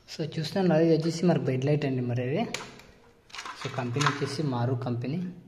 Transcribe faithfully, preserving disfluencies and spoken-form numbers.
So చూస్తున్నాను, అది వచ్చేసి మరి బెడ్ లైట్ అండి మరి అది. సో కంపెనీ వచ్చేసి మారు కంపెనీ.